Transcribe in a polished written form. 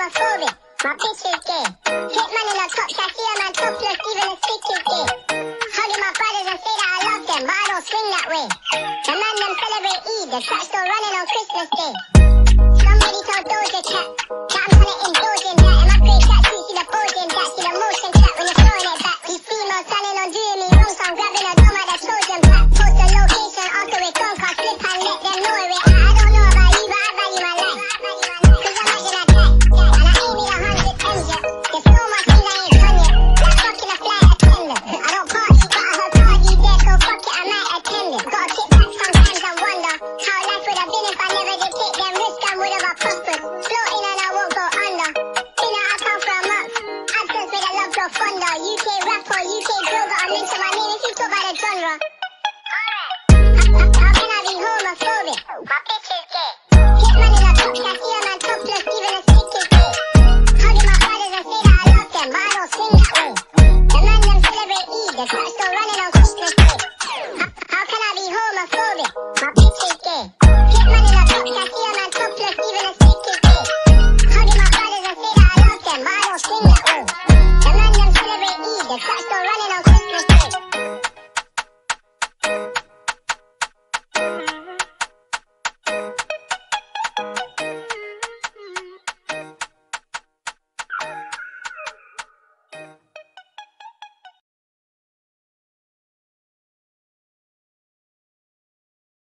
homophobic. My bitch is gay. Hit man in a top shot, see a man topless, even a stick is gay. Hugging my brothers and say that I love them, but I don't swing that way. The man them celebrate Eid, the tracks still running on Christmas Day.